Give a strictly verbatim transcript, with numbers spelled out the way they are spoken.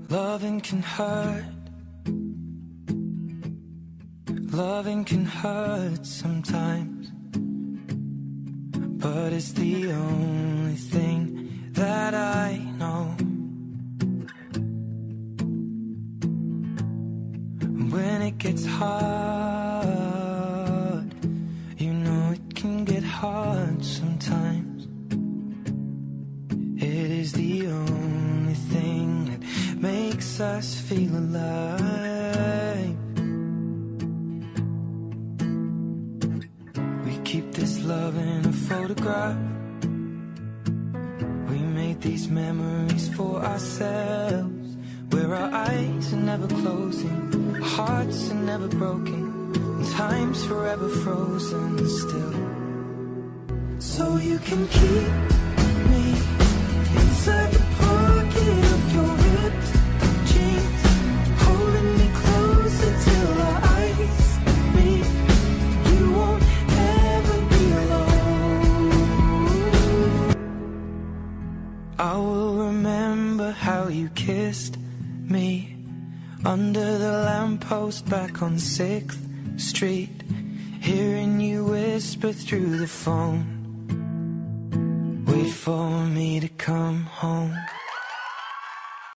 Loving can hurt. Loving can hurt sometimes, but it's the only thing that I know. When it gets hard, you know it can get hard sometimes. It is the only thing that makes us feel alive. We keep this love in a photograph. We made these memories for ourselves, where our eyes are never closing, our hearts are never broken, and time's forever frozen still. So you can keep me inside the pocket of your ripped jeans, holding me closer till our eyes meet. You won't ever be alone. I will remember how you kissed me under the lamppost back on sixth street, hearing you whisper through the phone, wait for me to come home.